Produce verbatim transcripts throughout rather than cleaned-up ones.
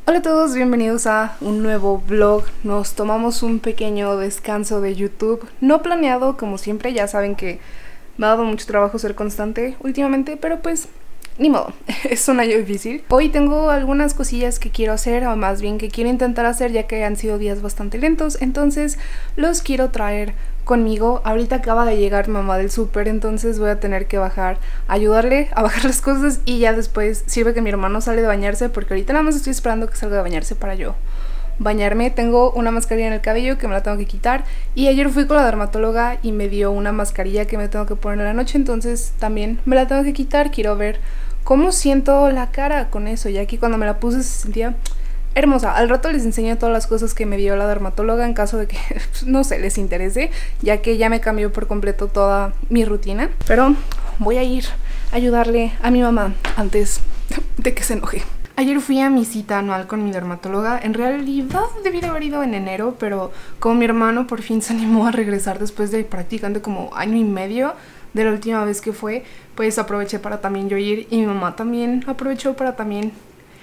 Hola a todos, bienvenidos a un nuevo vlog. Nos tomamos un pequeño descanso de YouTube, no planeado como siempre. Ya saben que me ha dado mucho trabajo ser constante últimamente, pero pues ni modo, es un año difícil. Hoy tengo algunas cosillas que quiero hacer, o más bien que quiero intentar hacer, ya que han sido días bastante lentos, entonces los quiero traer conmigo. Ahorita acaba de llegar mamá del súper, entonces voy a tener que bajar, ayudarle a bajar las cosas, y ya después sirve que mi hermano sale de bañarse, porque ahorita nada más estoy esperando que salga de bañarse para yo bañarme. Tengo una mascarilla en el cabello que me la tengo que quitar, y ayer fui con la dermatóloga y me dio una mascarilla que me tengo que poner en la noche, entonces también me la tengo que quitar. Quiero ver cómo siento la cara con eso, ya que cuando me la puse se sentía hermosa. Al rato les enseño todas las cosas que me dio la dermatóloga en caso de que, no sé, les interese, ya que ya me cambió por completo toda mi rutina. Pero voy a ir a ayudarle a mi mamá antes de que se enoje. Ayer fui a mi cita anual con mi dermatóloga. En realidad debí de haber ido en enero, pero como mi hermano por fin se animó a regresar después de prácticamente como año y medio de la última vez que fue, pues aproveché para también yo ir, y mi mamá también aprovechó para también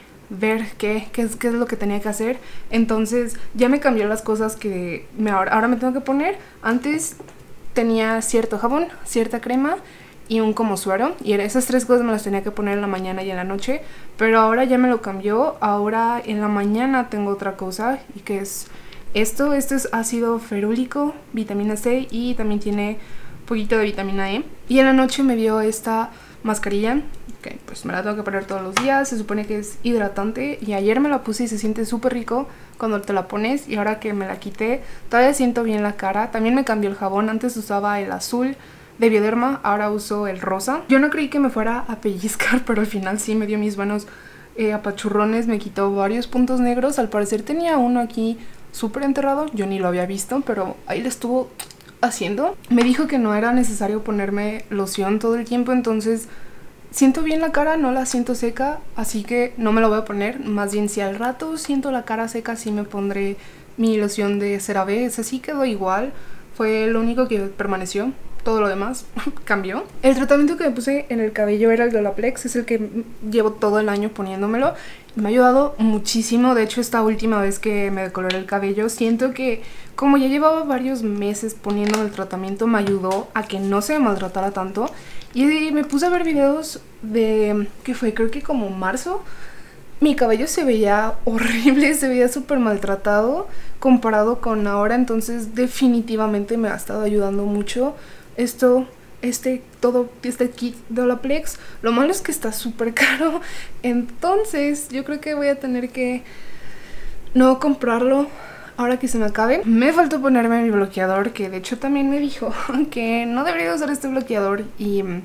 ver qué, qué, es, qué es lo que tenía que hacer. Entonces ya me cambió las cosas que me, ahora, ahora me tengo que poner. Antes tenía cierto jabón, cierta crema y un como suero, y esas tres cosas me las tenía que poner en la mañana y en la noche, pero ahora ya me lo cambió. Ahora en la mañana tengo otra cosa, y que es esto. Esto es ácido ferúlico, vitamina C, y también tiene un poquito de vitamina E. Y en la noche me dio esta mascarilla, que pues me la tengo que poner todos los días. Se supone que es hidratante, y ayer me la puse y se siente súper rico cuando te la pones, y ahora que me la quité todavía siento bien la cara. También me cambió el jabón. Antes usaba el azul de Bioderma, ahora uso el rosa. Yo no creí que me fuera a pellizcar, pero al final sí me dio mis buenos eh, apachurrones. Me quitó varios puntos negros. Al parecer tenía uno aquí súper enterrado, yo ni lo había visto, pero ahí le estuvo haciendo. Me dijo que no era necesario ponerme loción todo el tiempo, entonces siento bien la cara, no la siento seca, así que no me lo voy a poner. Más bien, si al rato siento la cara seca, sí me pondré mi loción de CeraVe. Esa sí quedó igual, fue lo único que permaneció. Todo lo demás cambió. El tratamiento que me puse en el cabello era el de Olaplex, es el que llevo todo el año poniéndomelo. Me ha ayudado muchísimo. De hecho, esta última vez que me decoloré el cabello, siento que como ya llevaba varios meses poniéndome el tratamiento, me ayudó a que no se me maltratara tanto. Y me puse a ver videos de, ¿qué fue? Creo que como marzo. Mi cabello se veía horrible, se veía súper maltratado comparado con ahora, entonces definitivamente me ha estado ayudando mucho esto, este, todo este kit de Olaplex. Lo malo es que está súper caro, entonces yo creo que voy a tener que no comprarlo ahora que se me acabe. Me faltó ponerme mi bloqueador, que de hecho también me dijo que no debería usar este bloqueador, y um,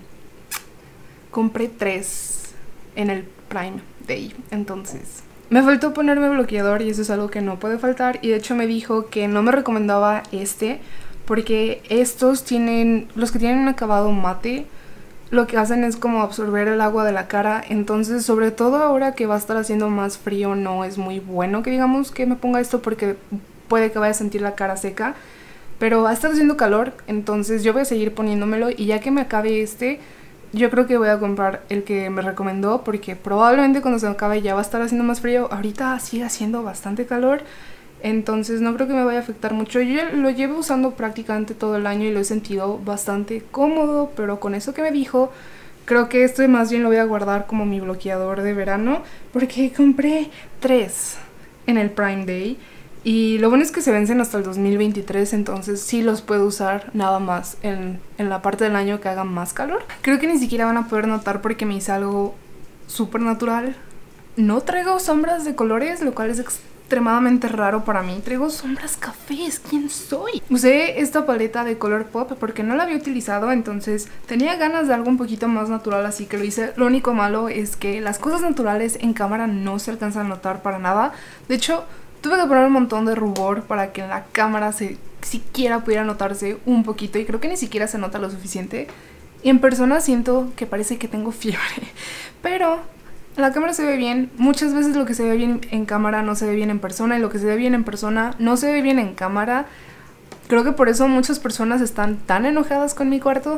compré tres en el Prime Day, entonces me faltó ponerme bloqueador, y eso es algo que no puede faltar. Y de hecho me dijo que no me recomendaba este, porque estos tienen, los que tienen un acabado mate, lo que hacen es como absorber el agua de la cara. Entonces, sobre todo ahora que va a estar haciendo más frío, no es muy bueno que digamos que me ponga esto, porque puede que vaya a sentir la cara seca. Pero va a estar haciendo calor, entonces yo voy a seguir poniéndomelo, y ya que me acabe este, yo creo que voy a comprar el que me recomendó, porque probablemente cuando se me acabe ya va a estar haciendo más frío. Ahorita sigue haciendo bastante calor, entonces no creo que me vaya a afectar mucho. Yo lo llevo usando prácticamente todo el año y lo he sentido bastante cómodo, pero con eso que me dijo, creo que este más bien lo voy a guardar como mi bloqueador de verano, porque compré tres en el Prime Day. Y lo bueno es que se vencen hasta el dos mil veintitrés, entonces sí los puedo usar nada más en, en la parte del año que haga más calor. Creo que ni siquiera van a poder notar porque me hice algo súper natural. No traigo sombras de colores, lo cual es extremadamente raro para mí. Traigo sombras cafés, ¿quién soy? Usé esta paleta de color pop porque no la había utilizado, entonces tenía ganas de algo un poquito más natural, así que lo hice. Lo único malo es que las cosas naturales en cámara no se alcanzan a notar para nada. De hecho, tuve que poner un montón de rubor para que en la cámara se siquiera pudiera notarse un poquito, y creo que ni siquiera se nota lo suficiente. Y en persona siento que parece que tengo fiebre, pero en la cámara se ve bien. Muchas veces lo que se ve bien en cámara no se ve bien en persona, y lo que se ve bien en persona no se ve bien en cámara. Creo que por eso muchas personas están tan enojadas con mi cuarto.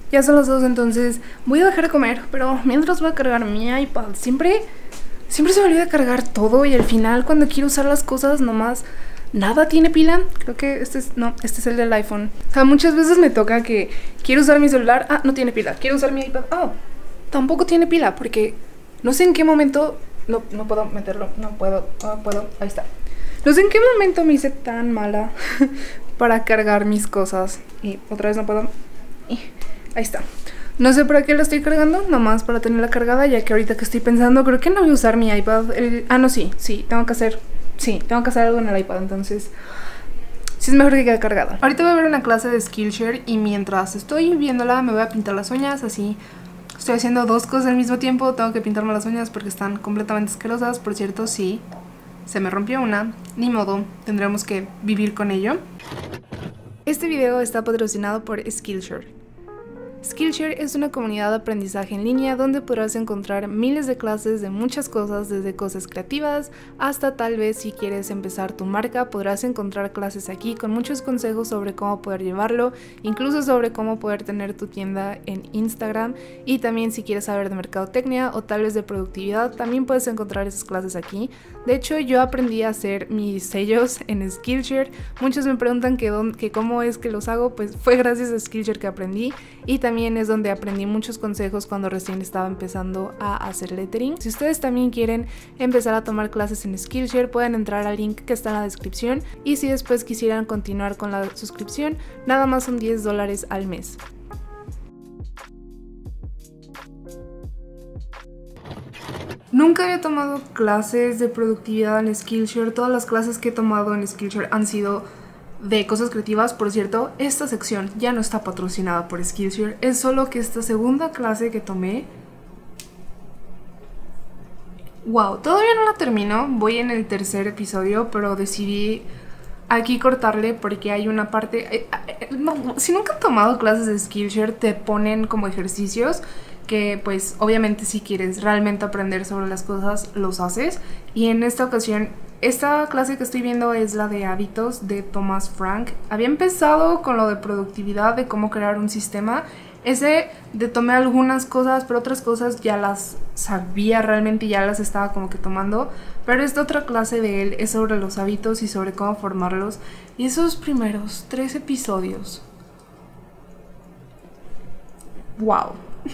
Ya son las dos, entonces voy a dejar de comer, pero mientras voy a cargar mi iPad. Siempre, siempre se me olvida cargar todo y al final cuando quiero usar las cosas nomás nada tiene pila. Creo que este es, no, este es el del iPhone. O sea, muchas veces me toca que quiero usar mi celular, ah, no tiene pila. Quiero usar mi iPad, ah, tampoco tiene pila porque no sé en qué momento, no, no puedo meterlo, no puedo, no puedo, ahí está. No sé en qué momento me hice tan mala para cargar mis cosas y otra vez no puedo. Ahí está. No sé para qué la estoy cargando, nomás para tenerla cargada, ya que ahorita que estoy pensando, creo que no voy a usar mi iPad. El, ah, no, sí, sí, tengo que hacer, sí, tengo que hacer algo en el iPad, entonces sí es mejor que quede cargada. Ahorita voy a ver una clase de Skillshare y mientras estoy viéndola me voy a pintar las uñas, así estoy haciendo dos cosas al mismo tiempo. Tengo que pintarme las uñas porque están completamente asquerosas. Por cierto, sí, se me rompió una, ni modo, tendremos que vivir con ello. Este video está patrocinado por Skillshare. Skillshare es una comunidad de aprendizaje en línea donde podrás encontrar miles de clases de muchas cosas, desde cosas creativas hasta tal vez si quieres empezar tu marca, podrás encontrar clases aquí con muchos consejos sobre cómo poder llevarlo, incluso sobre cómo poder tener tu tienda en Instagram, y también si quieres saber de mercadotecnia o tal vez de productividad, también puedes encontrar esas clases aquí. De hecho, yo aprendí a hacer mis sellos en Skillshare. Muchos me preguntan que, don, que cómo es que los hago, pues fue gracias a Skillshare que aprendí, y también es donde aprendí muchos consejos cuando recién estaba empezando a hacer lettering. Si ustedes también quieren empezar a tomar clases en Skillshare, pueden entrar al link que está en la descripción, y si después quisieran continuar con la suscripción, nada más son diez dólares al mes. Nunca había tomado clases de productividad en Skillshare. Todas las clases que he tomado en Skillshare han sido de cosas creativas. Por cierto, esta sección ya no está patrocinada por Skillshare. Es solo que esta segunda clase que tomé, wow, todavía no la termino. Voy en el tercer episodio, pero decidí aquí cortarle porque hay una parte... Eh, eh, no, si nunca han tomado clases de Skillshare, te ponen como ejercicios que pues obviamente si quieres realmente aprender sobre las cosas, los haces. Y en esta ocasión, esta clase que estoy viendo es la de hábitos de Thomas Frank. Había empezado con lo de productividad, de cómo crear un sistema. Ese de tomé algunas cosas, pero otras cosas ya las sabía realmente, ya las estaba como que tomando. Pero esta otra clase de él es sobre los hábitos y sobre cómo formarlos. Y esos primeros tres episodios, wow.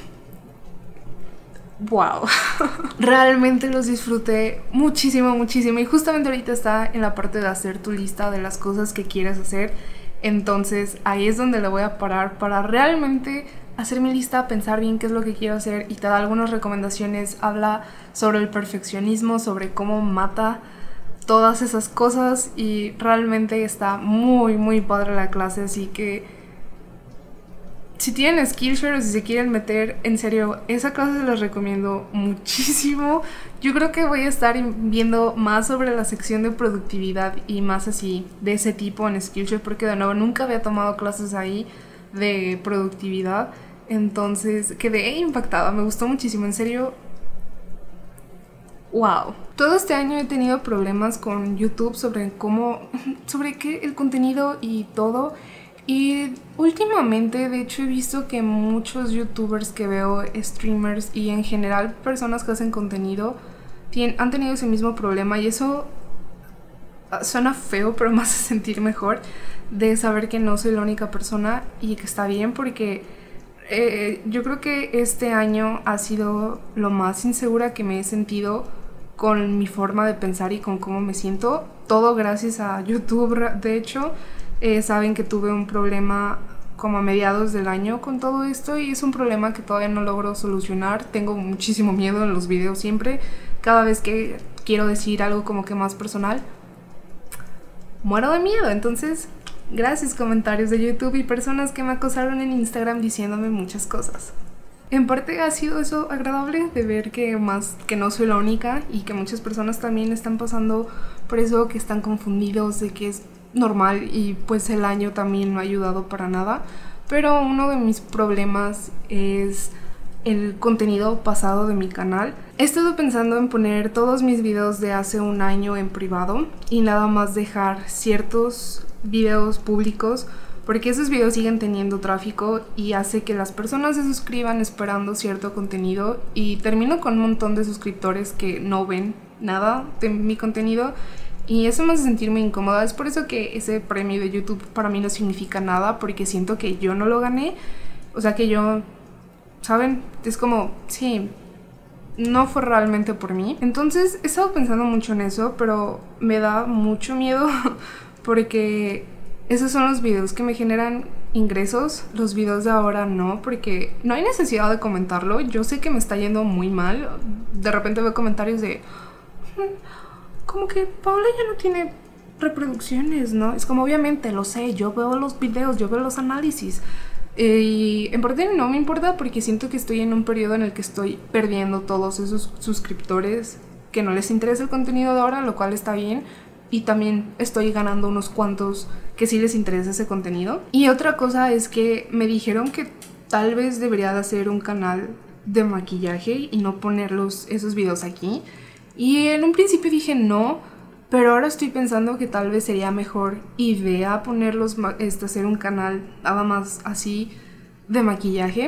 Wow, realmente los disfruté muchísimo, muchísimo. Y justamente ahorita está en la parte de hacer tu lista de las cosas que quieres hacer. Entonces ahí es donde le voy a parar para realmente hacer mi lista, pensar bien qué es lo que quiero hacer y te da algunas recomendaciones. Habla sobre el perfeccionismo, sobre cómo mata todas esas cosas, y realmente está muy muy padre la clase. Así que si tienen Skillshare o si se quieren meter, en serio, esa clase se las recomiendo muchísimo. Yo creo que voy a estar viendo más sobre la sección de productividad y más así de ese tipo en Skillshare, porque de nuevo nunca había tomado clases ahí de productividad. Entonces quedé impactada, me gustó muchísimo, en serio. Wow. Todo este año he tenido problemas con YouTube sobre cómo, sobre qué el contenido y todo. Y últimamente, de hecho, he visto que muchos youtubers que veo, streamers y en general personas que hacen contenido tienen, han tenido ese mismo problema, y eso suena feo, pero me hace sentir mejor de saber que no soy la única persona y que está bien, porque eh, yo creo que este año ha sido lo más insegura que me he sentido con mi forma de pensar y con cómo me siento. Todo gracias a YouTube, de hecho. Eh, saben que tuve un problema como a mediados del año con todo esto, y es un problema que todavía no logro solucionar. Tengo muchísimo miedo en los videos siempre. Cada vez que quiero decir algo como que más personal, muero de miedo. Entonces, gracias comentarios de YouTube y personas que me acosaron en Instagram diciéndome muchas cosas. En parte ha sido eso agradable de ver que más que no soy la única y que muchas personas también están pasando por eso, que están confundidos de que es normal, y pues el año también no ha ayudado para nada. Pero uno de mis problemas es el contenido pasado de mi canal. He estado pensando en poner todos mis videos de hace un año en privado y nada más dejar ciertos videos públicos, porque esos videos siguen teniendo tráfico y hace que las personas se suscriban esperando cierto contenido y termino con un montón de suscriptores que no ven nada de mi contenido y eso me hace sentirme incómoda. Es por eso que ese premio de YouTube para mí no significa nada, porque siento que yo no lo gané, o sea que yo, ¿saben? Es como, sí, no fue realmente por mí. Entonces he estado pensando mucho en eso, pero me da mucho miedo porque esos son los videos que me generan ingresos. Los videos de ahora no, porque no hay necesidad de comentarlo. Yo sé que me está yendo muy mal. De repente veo comentarios de como que Paula ya no tiene reproducciones, ¿no? Es como, obviamente, lo sé, yo veo los videos, yo veo los análisis. Eh, y en parte no me importa porque siento que estoy en un periodo en el que estoy perdiendo todos esos suscriptores que no les interesa el contenido de ahora, lo cual está bien. Y también estoy ganando unos cuantos que sí les interesa ese contenido. Y otra cosa es que me dijeron que tal vez debería de hacer un canal de maquillaje y no poner los, esos videos aquí. Y en un principio dije no, pero ahora estoy pensando que tal vez sería mejor idea ponerlos, este, hacer un canal nada más así de maquillaje.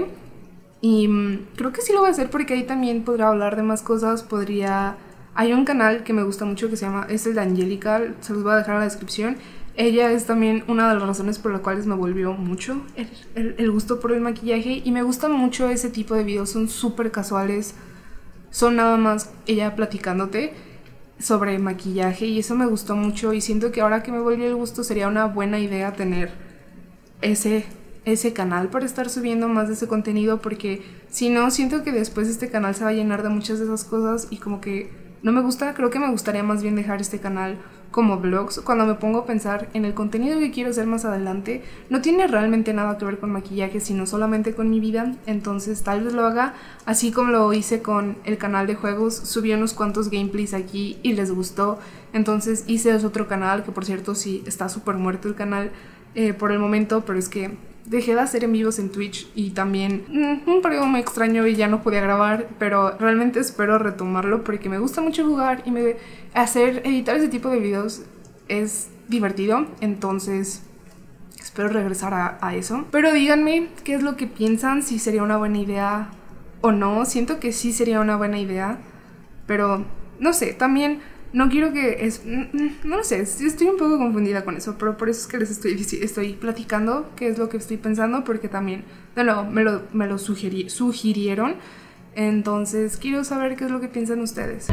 Y mmm, creo que sí lo voy a hacer porque ahí también podría hablar de más cosas. Podría... Hay un canal que me gusta mucho que se llama, es el de Angélica, se los voy a dejar en la descripción. Ella es también una de las razones por las cuales me volvió mucho el, el, el gusto por el maquillaje. Y me gusta mucho ese tipo de videos, son súper casuales. Son nada más ella platicándote sobre maquillaje y eso me gustó mucho. Y siento que ahora que me volvió el gusto sería una buena idea tener ese, ese canal para estar subiendo más de ese contenido. Porque si no, siento que después este canal se va a llenar de muchas de esas cosas y como que no me gusta. Creo que me gustaría más bien dejar este canal como vlogs. Cuando me pongo a pensar en el contenido que quiero hacer más adelante, no tiene realmente nada que ver con maquillaje, sino solamente con mi vida. Entonces tal vez lo haga así como lo hice con el canal de juegos. Subí unos cuantos gameplays aquí y les gustó. Entonces hice otro canal, que por cierto sí está súper muerto el canal eh, por el momento, pero es que dejé de hacer en vivos en Twitch y también mm, un periodo muy extraño y ya no podía grabar, pero realmente espero retomarlo porque me gusta mucho jugar y me hacer, editar ese tipo de videos es divertido, entonces espero regresar a, a eso. Pero díganme qué es lo que piensan, si sería una buena idea o no. Siento que sí sería una buena idea, pero no sé, también no quiero que... es no lo sé, estoy un poco confundida con eso, pero por eso es que les estoy, estoy platicando qué es lo que estoy pensando, porque también, de nuevo, me lo, me lo sugiri, sugirieron. Entonces quiero saber qué es lo que piensan ustedes.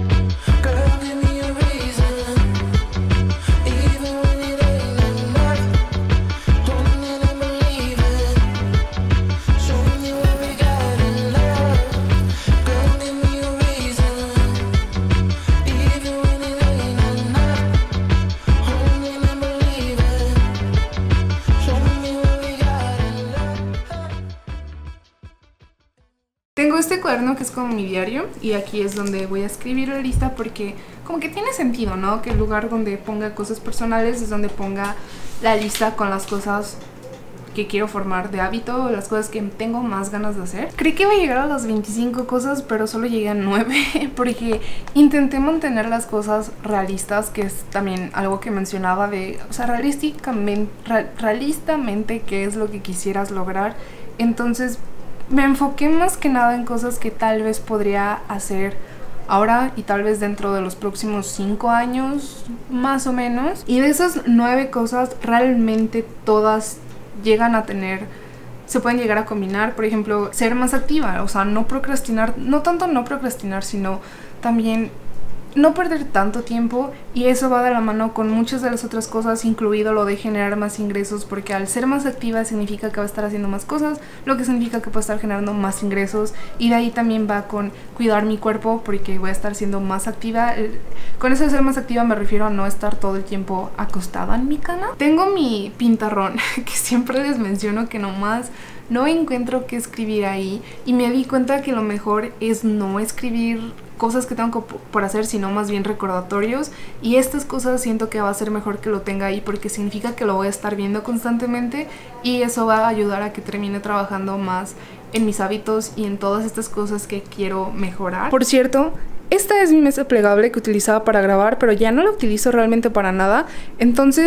Tengo este cuaderno que es como mi diario y aquí es donde voy a escribir la lista porque como que tiene sentido, ¿no? Que el lugar donde ponga cosas personales es donde ponga la lista con las cosas que quiero formar de hábito, las cosas que tengo más ganas de hacer. Creí que iba a llegar a las veinticinco cosas, pero solo llegué a nueve porque intenté mantener las cosas realistas, que es también algo que mencionaba de, o sea, realísticamente, real, realistamente qué es lo que quisieras lograr. Entonces me enfoqué más que nada en cosas que tal vez podría hacer ahora y tal vez dentro de los próximos cinco años, más o menos. Y de esas nueve cosas, realmente todas llegan a tener, se pueden llegar a combinar. Por ejemplo, ser más activa, o sea, no procrastinar, no tanto no procrastinar, sino también no perder tanto tiempo, y eso va de la mano con muchas de las otras cosas, incluido lo de generar más ingresos, porque al ser más activa significa que va a estar haciendo más cosas, lo que significa que puedo estar generando más ingresos, y de ahí también va con cuidar mi cuerpo, porque voy a estar siendo más activa. Con eso de ser más activa me refiero a no estar todo el tiempo acostada en mi cama. Tengo mi pintarrón, que siempre les menciono que nomás no encuentro qué escribir ahí, y me di cuenta que lo mejor es no escribir cosas que tengo por hacer, sino más bien recordatorios, y estas cosas siento que va a ser mejor que lo tenga ahí porque significa que lo voy a estar viendo constantemente y eso va a ayudar a que termine trabajando más en mis hábitos y en todas estas cosas que quiero mejorar. Por cierto, esta es mi mesa plegable que utilizaba para grabar, pero ya no la utilizo realmente para nada, entonces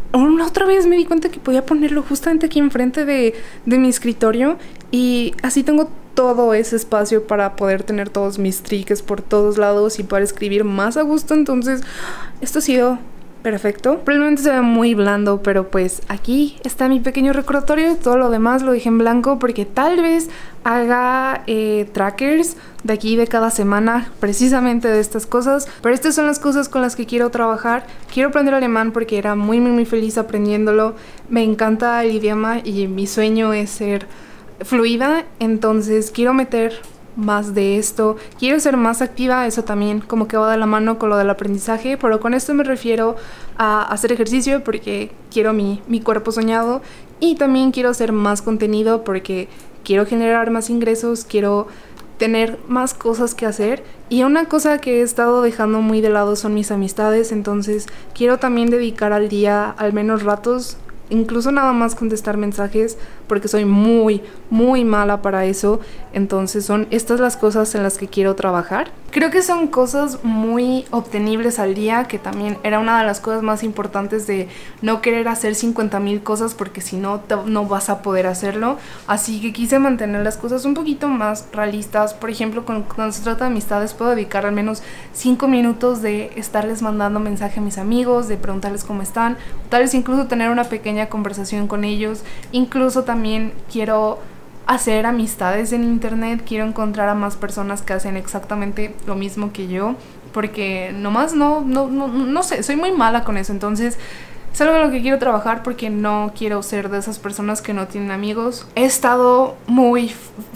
una otra vez me di cuenta que podía ponerlo justamente aquí enfrente de, de mi escritorio y así tengo todo ese espacio para poder tener todos mis triques por todos lados y para escribir más a gusto. Entonces esto ha sido perfecto. Probablemente se ve muy blando, pero pues aquí está mi pequeño recordatorio. Todo lo demás lo dejé en blanco porque tal vez haga eh, trackers de aquí de cada semana precisamente de estas cosas, pero estas son las cosas con las que quiero trabajar. Quiero aprender alemán porque era muy muy muy feliz aprendiéndolo. Me encanta el idioma y mi sueño es ser fluida, entonces quiero meter más de esto, quiero ser más activa, eso también como que va de la mano con lo del aprendizaje, pero con esto me refiero a hacer ejercicio porque quiero mi, mi cuerpo soñado, y también quiero hacer más contenido porque quiero generar más ingresos, quiero tener más cosas que hacer, y una cosa que he estado dejando muy de lado son mis amistades, entonces quiero también dedicar al día al menos ratos, incluso nada más contestar mensajes, porque soy muy, muy mala para eso. Entonces son estas las cosas en las que quiero trabajar. Creo que son cosas muy obtenibles al día, que también era una de las cosas más importantes de no querer hacer cincuenta mil cosas, porque si no, te, no vas a poder hacerlo. Así que quise mantener las cosas un poquito más realistas. Por ejemplo, cuando, cuando se trata de amistades, puedo dedicar al menos cinco minutos de estarles mandando mensaje a mis amigos, de preguntarles cómo están, tal vez incluso tener una pequeña conversación con ellos. Incluso también quiero hacer amistades en internet, quiero encontrar a más personas que hacen exactamente lo mismo que yo, porque nomás no, no, no, no sé, soy muy mala con eso. Entonces es algo en lo que quiero trabajar porque no quiero ser de esas personas que no tienen amigos. He estado muy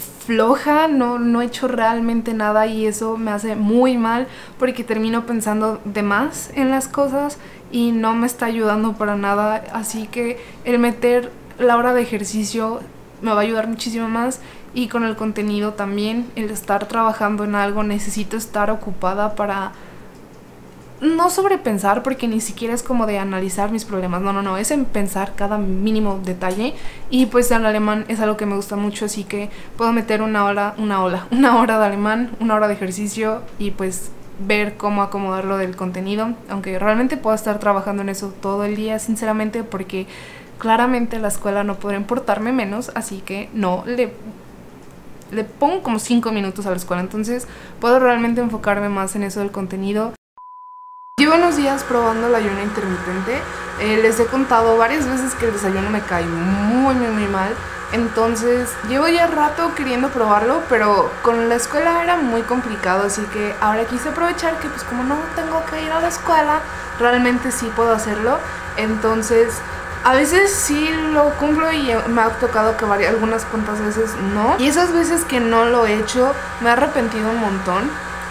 floja, no, no he hecho realmente nada, y eso me hace muy mal porque termino pensando de más en las cosas y no me está ayudando para nada. Así que el meter la hora de ejercicio me va a ayudar muchísimo más, y con el contenido también, el estar trabajando en algo, necesito estar ocupada para no sobrepensar, porque ni siquiera es como de analizar mis problemas, no, no, no, es en pensar cada mínimo detalle. Y pues el alemán es algo que me gusta mucho, así que puedo meter una hora, una hora, una hora de alemán, una hora de ejercicio, y pues ver cómo acomodarlo del contenido, aunque realmente puedo estar trabajando en eso todo el día, sinceramente, porque claramente la escuela no podrá importarme menos, así que no, le, le pongo como cinco minutos a la escuela, entonces puedo realmente enfocarme más en eso del contenido. Llevo unos días probando el ayuno intermitente. Eh, les he contado varias veces que el desayuno me cae muy, muy, muy mal. Entonces llevo ya rato queriendo probarlo, pero con la escuela era muy complicado, así que ahora quise aprovechar que pues como no tengo que ir a la escuela, realmente sí puedo hacerlo. Entonces a veces sí lo cumplo y me ha tocado que varias, algunas cuantas veces no. Y esas veces que no lo he hecho me he arrepentido un montón.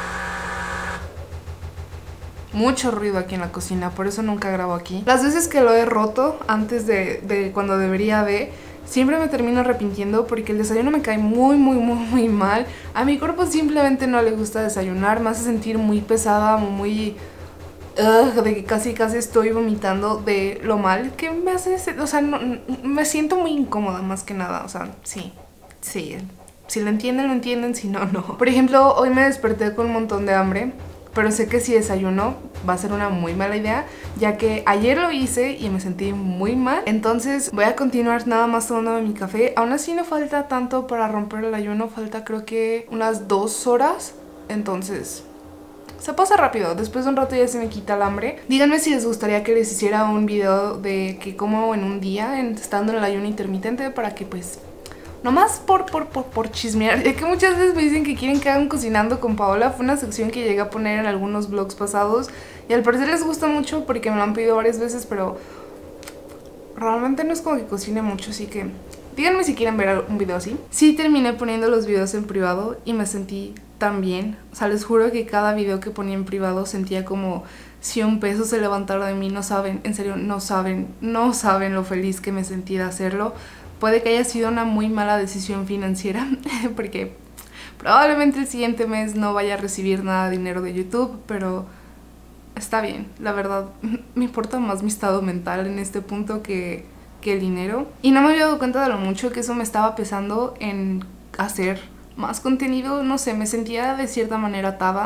Mucho ruido aquí en la cocina, por eso nunca grabo aquí. Las veces que lo he roto antes de, de cuando debería de, siempre me termino arrepintiendo porque el desayuno me cae muy muy muy muy mal. A mi cuerpo simplemente no le gusta desayunar, me hace sentir muy pesada, muy... Uh, de que casi casi estoy vomitando de lo mal que me hace, o sea, no, me siento muy incómoda más que nada, o sea, sí, sí, si lo entienden, lo entienden, si no, no. Por ejemplo, hoy me desperté con un montón de hambre, pero sé que si desayuno va a ser una muy mala idea, ya que ayer lo hice y me sentí muy mal. Entonces voy a continuar nada más tomándome mi café. Aún así no falta tanto para romper el ayuno, falta creo que unas dos horas, entonces... se pasa rápido, después de un rato ya se me quita el hambre. Díganme si les gustaría que les hiciera un video de que como en un día, en, estando en el ayuno intermitente, para que pues... nomás por, por, por, por chismear. Ya que muchas veces me dicen que quieren que hagan cocinando con Paola. Fue una sección que llegué a poner en algunos vlogs pasados y al parecer les gusta mucho porque me lo han pedido varias veces, pero realmente no es como que cocine mucho, así que díganme si quieren ver un video así. Sí, terminé poniendo los videos en privado y me sentí tan bien. O sea, les juro que cada video que ponía en privado sentía como si un peso se levantara de mí. No saben, en serio, no saben, no saben lo feliz que me sentí de hacerlo. Puede que haya sido una muy mala decisión financiera porque probablemente el siguiente mes no vaya a recibir nada de dinero de YouTube, pero está bien, la verdad. Me importa más mi estado mental en este punto que, que el dinero. Y no me había dado cuenta de lo mucho que eso me estaba pesando en hacer más contenido. No sé, me sentía de cierta manera atada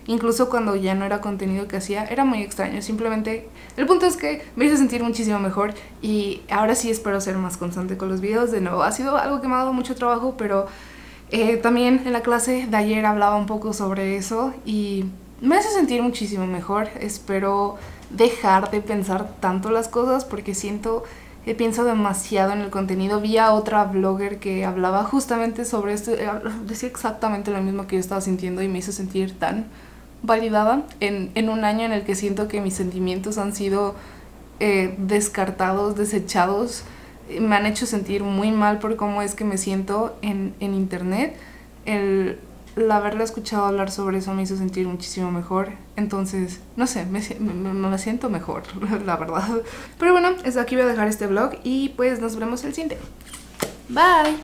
incluso cuando ya no era contenido que hacía, era muy extraño. Simplemente, el punto es que me hizo sentir muchísimo mejor y ahora sí espero ser más constante con los videos. De nuevo, ha sido algo que me ha dado mucho trabajo, pero eh, también en la clase de ayer hablaba un poco sobre eso y me hace sentir muchísimo mejor. Espero dejar de pensar tanto las cosas porque siento que pienso demasiado en el contenido. Vi a otra blogger que hablaba justamente sobre esto, decía exactamente lo mismo que yo estaba sintiendo y me hizo sentir tan validada en, en un año en el que siento que mis sentimientos han sido eh, descartados, desechados. Me han hecho sentir muy mal por cómo es que me siento en, en internet. El, el haberla escuchado hablar sobre eso me hizo sentir muchísimo mejor. Entonces, no sé, me, me, me siento mejor, la verdad. Pero bueno, hasta aquí voy a dejar este vlog y pues nos vemos el siguiente. Bye.